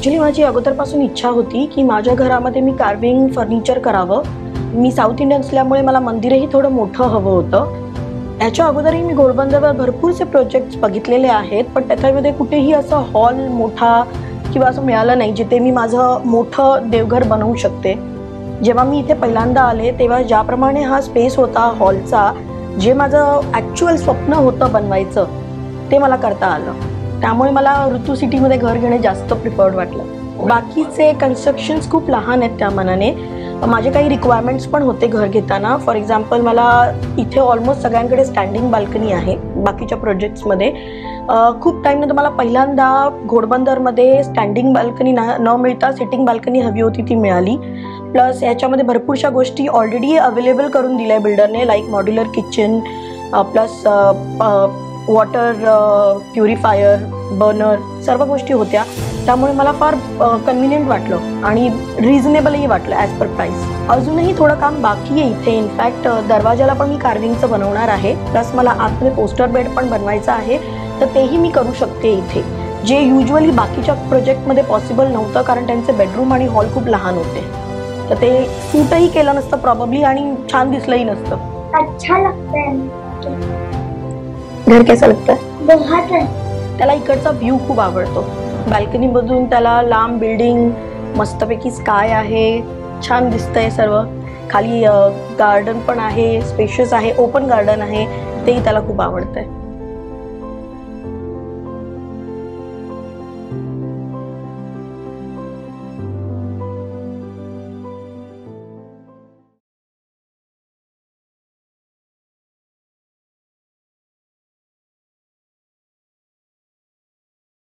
Actually माझी अगोदरपासून इच्छा होती की माझ्या घरामध्ये मी कार्विंग फर्निचर करावं. मी साऊथ इंडियन असल्यामुळे मला मंदिरही थोडं मोठं हवं होतं. याच्या अगोदरही मी घोडबंदरवर भरपूरसे प्रोजेक्ट्स बघितलेले आहेत, पण त्याच्यामध्ये कुठेही असं हॉल मोठा किंवा असं मिळालं नाही जिथे मी माझं मोठं देवघर बनवू शकते. जेव्हा मी इथे पहिल्यांदा आले तेव्हा ज्याप्रमाणे हा स्पेस होता हॉलचा, जे माझं ॲक्च्युअल स्वप्न होतं बनवायचं ते मला करता आलं. त्यामुळे मला ऋतू सिटीमध्ये घर घेणे जास्त प्रिफर्ड वाटलं. बाकीचे कन्स्ट्रक्शन्स खूप लहान आहेत त्या मानाने. माझे काही रिक्वायरमेंट्स पण होते घर घेताना. फॉर एक्झाम्पल मला इथे ऑलमोस्ट सगळ्यांकडे स्टँडिंग बाल्कनी आहे. बाकीच्या प्रोजेक्ट्समध्ये खूप टाईमनंतर मला पहिल्यांदा घोडबंदरमध्ये स्टँडिंग बाल्कनी न मिळता सिटिंग बाल्कनी हवी होती, ती मिळाली. प्लस याच्यामध्ये भरपूरशा गोष्टी ऑलरेडी अवेलेबल करून दिल्या बिल्डरने, like modular kitchen, plus water purifier, burner, सर्व गोष्टी होत्या. त्यामुळे मला फार कन्व्हिनियंट वाटलं आणि रिझनेबलही वाटलं ॲज पर प्राईस. अजूनही थोडं काम बाकी आहे इथे. इनफॅक्ट दरवाजाला पण मी कार्विंगचं बनवणार आहे. प्लस मला आतमध्ये पोस्टर बेड पण बनवायचं आहे, तर तेही मी करू शकते इथे, जे युजली बाकीच्या प्रोजेक्टमध्ये पॉसिबल नव्हतं, कारण त्यांचे बेडरूम आणि हॉल खूप लहान होते. तर ते सूटही केलं नसतं प्रॉब्ली आणि छान दिसलंही नसतं. अच्छा लगता है घर कैसा लगता है? बहुत है. त्याला इकडचा व्ह्यू खूप आवडतो. बाल्कनीमधून त्याला लांब बिल्डिंग, मस्तपैकी स्काय आहे, छान दिसतंय सर्व. खाली गार्डन पण आहे, स्पेशियस आहे, ओपन गार्डन आहे, तेही त्याला खूप आवडतंय.